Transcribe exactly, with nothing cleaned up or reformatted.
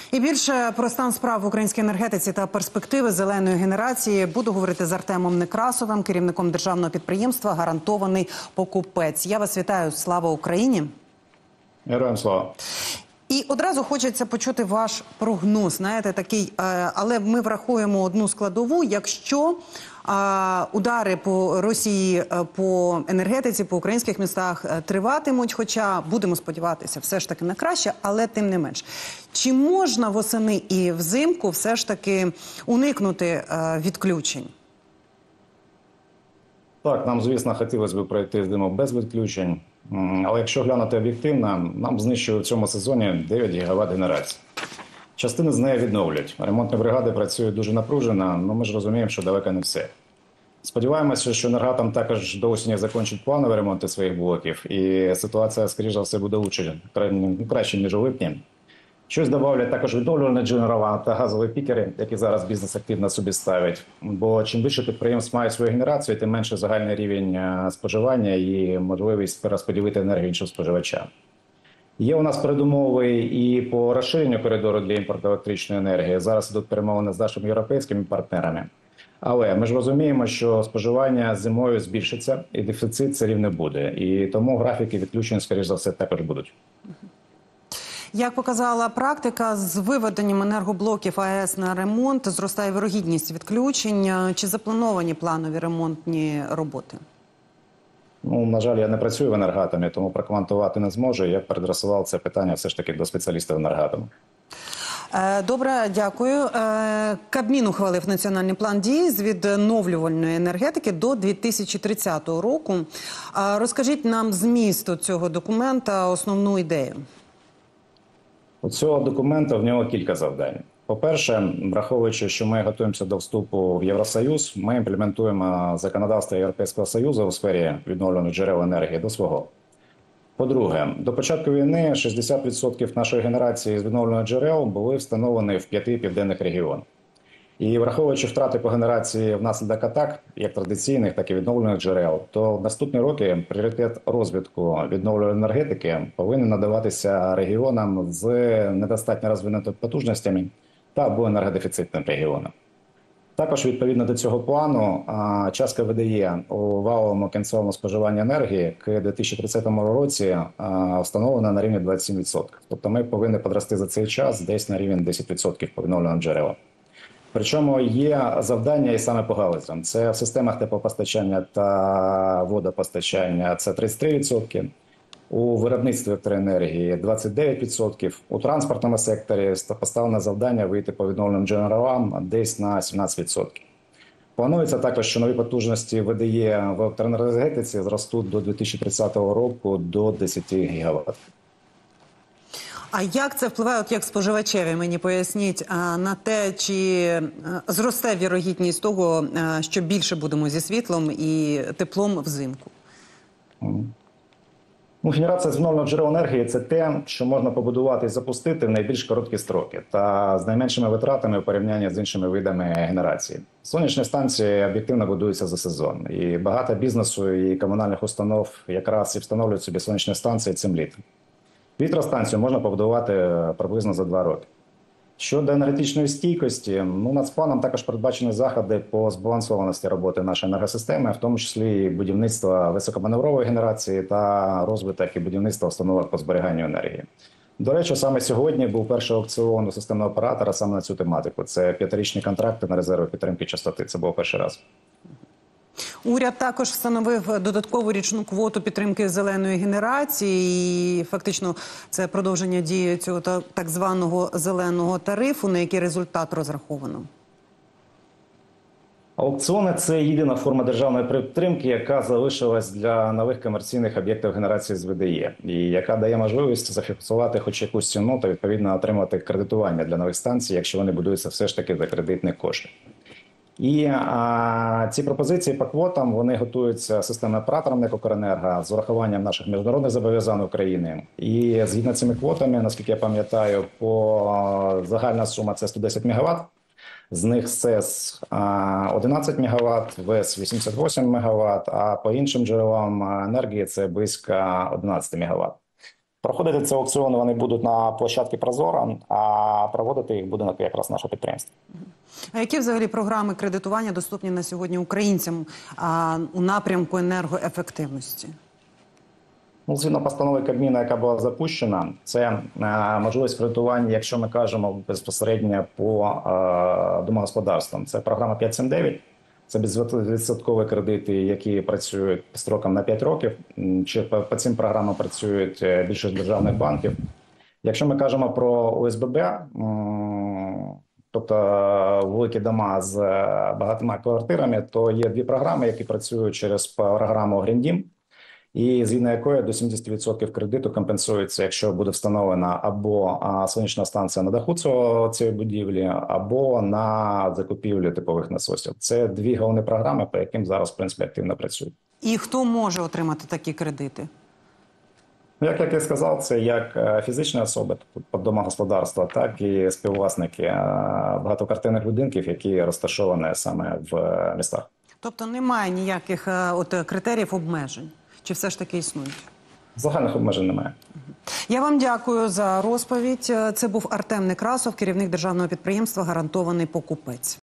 І більше про стан справ в українській енергетиці та перспективи зеленої генерації буду говорити з Артемом Некрасовим, керівником державного підприємства «Гарантований покупець». Я вас вітаю. Слава Україні! Героям слава! І одразу хочеться почути ваш прогноз, знаєте, такий, але ми врахуємо одну складову, якщо удари по Росії, по енергетиці, по українських містах триватимуть, хоча будемо сподіватися все ж таки на краще, але тим не менш. Чи можна восени і взимку все ж таки уникнути відключень? Так, нам, звісно, хотілося б пройти зиму без відключень, але якщо глянути об'єктивно, нам знищують в цьому сезоні дев'ять гігават генерації. Частину з неї відновлюють. Ремонтні бригади працюють дуже напружено, але ми ж розуміємо, що далеко не все. Сподіваємося, що «Енергатом» також до осені закінчить планові ремонти своїх блоків, і ситуація, скоріш за все, буде лучше, краще, ніж у липні. Щось добавлять також відновлювальні джерела та газові пікери, які зараз бізнес активно собі ставить. Бо чим більше підприємств мають свою генерацію, тим менше загальний рівень споживання і можливість перерозподілити енергію іншим споживачам. Є у нас передумови і по розширенню коридору для імпорту електричної енергії. Зараз ідуть перемовини з нашими європейськими партнерами. Але ми ж розуміємо, що споживання зимою збільшиться і дефіцит все рівно буде. І тому графіки відключень, скоріш за все, також будуть. Як показала практика, з виведенням енергоблоків АЕС на ремонт зростає вірогідність відключень. Чи заплановані планові ремонтні роботи? Ну, на жаль, я не працюю в «Енергатомі», тому прокоментувати не зможу. Я переадресував це питання все ж таки до спеціалістів «Енергатому». Добре, дякую. Кабмін ухвалив національний план дій з відновлювальної енергетики до дві тисячі тридцятого року. Розкажіть нам зміст цього документа, основну ідею. У цього документа в нього кілька завдань. По-перше, враховуючи, що ми готуємося до вступу в Євросоюз, ми імплементуємо законодавство Європейського Союзу у сфері відновлювальних джерел енергії до свого. По-друге, до початку війни шістдесят відсотків нашої генерації з відновлювальних джерел були встановлені в п'яти південних регіонах. І враховуючи втрати по генерації внаслідок атак, як традиційних, так і відновлювальних джерел, то в наступні роки пріоритет розвитку відновлювальної енергетики повинен надаватися регіонам з недостатньо розвинутими потужностями та або енергодефіцитним регіонам. Також, відповідно до цього плану, частка видає у валовому кінцевому споживанні енергії к дві тисячі тридцятому році встановлена на рівні двадцять сім відсотків. Тобто ми повинні підрости за цей час десь на рівень десять відсотків по відновлювальним джерелам. Причому є завдання і саме по галузям. Це в системах теплопостачання та водопостачання – це тридцять три відсотки, у виробництві електроенергії – двадцять дев'ять відсотків, у транспортному секторі поставлено завдання вийти по відновленим джерелам десь на сімнадцять відсотків. Планується також, що нові потужності видає в електроенергетиці зростуть до дві тисячі тридцятого року до десять гігават. А як це впливає, от як споживачеві, мені поясніть, на те, чи зросте вірогідність того, що більше будемо зі світлом і теплом взимку? Ну, генерація з відновлювальних джерел енергії – це те, що можна побудувати і запустити в найбільш короткі строки та з найменшими витратами в порівнянні з іншими видами генерації. Сонячні станції об'єктивно будуються за сезон. І багато бізнесу і комунальних установ якраз і встановлюють собі сонячні станції цим літом. Вітростанцію можна побудувати приблизно за два роки. Щодо енергетичної стійкості, ну, нацпланом також передбачені заходи по збалансованості роботи нашої енергосистеми, в тому числі і будівництва високоманеврової генерації та розвиток і будівництва установок по зберіганню енергії. До речі, саме сьогодні був перший аукціон у системного оператора саме на цю тематику. Це п'ятирічні контракти на резерви підтримки частоти. Це був перший раз. Уряд також встановив додаткову річну квоту підтримки зеленої генерації. І фактично це продовження дії цього так званого зеленого тарифу. На який результат розраховано? Аукціони – це єдина форма державної підтримки, яка залишилась для нових комерційних об'єктів генерації з ВДЕ. І яка дає можливість зафіксувати хоч якусь ціну та відповідно отримати кредитування для нових станцій, якщо вони будуються все ж таки за кредитні кошти. І а, ці пропозиції по квотам, вони готуються системним оператором НЕК «Укренерго» з урахуванням наших міжнародних зобов'язань України. І згідно цими квотами, наскільки я пам'ятаю, по загальна сума – це сто десять мегаватт. З них СЕС одинадцять мегаватт, ВЕС вісімдесят вісім мегаватт, а по іншим джерелам енергії це близько одинадцять мегаватт. Проходити ці аукціони вони будуть на площадці Прозоро, а проводити їх буде якраз наше підприємство. А які взагалі програми кредитування доступні на сьогодні українцям а, у напрямку енергоефективності? Ну, згідно постанови Кабміну, яка була запущена, це е, можливість кредитування, якщо ми кажемо безпосередньо по е, домогосподарствам. Це програма п'ять сім дев'ять, це безвідсоткові кредити, які працюють строком на п'ять років. Чи по, по цим програмам працюють більшість державних банків. Якщо ми кажемо про О С Б Б, м, тобто великі дома з багатьма квартирами, то є дві програми, які працюють через програму Green Dім, і згідно якої до сімдесят відсотків кредиту компенсується, якщо буде встановлена або а, сонячна станція на даху цього, цієї будівлі, або на закупівлю типових насосів. Це дві головні програми, по яким зараз, в принципі, активно працюють. І хто може отримати такі кредити? Як, як я сказав, це як е, фізичні особи, тобто домогосподарства, так і співвласники е, багатоквартирних будинків, які розташовані саме в е, містах. Тобто немає ніяких е, от, критеріїв обмежень? Чи все ж таки існують? Загальних обмежень немає. Я вам дякую за розповідь. Це був Артем Некрасов, керівник державного підприємства «Гарантований покупець».